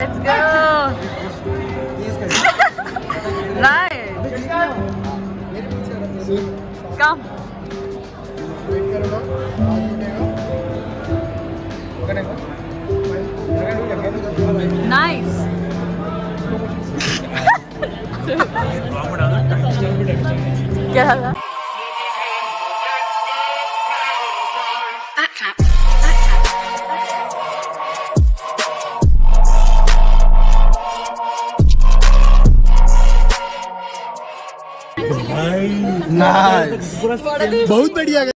Let's go. Right. Come. Nice. क्या था? Nice, बहुत बढ़िया।